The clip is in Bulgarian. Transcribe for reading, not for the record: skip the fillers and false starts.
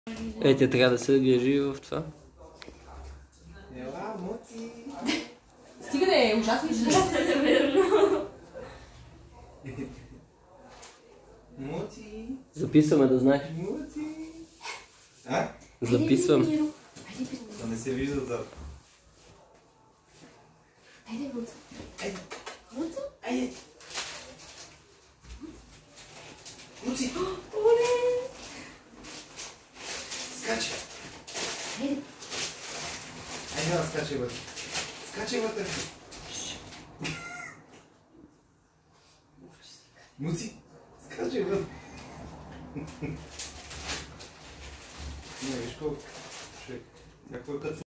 Ей, ти трябва да се ангажи в това. Ела, Муци! Стига да е ужасно и Муци! Записваме, да знаеш. Муци! А? Записвам. Да не се вижда зад. Айде, Муци. Айде! Муци? Айде! Муци! Оле! Скачай! Айде. Айде, да, скачай вътре. Скачай вътре. Муци! Скачай вътре. Не, виж колко човек. Някой като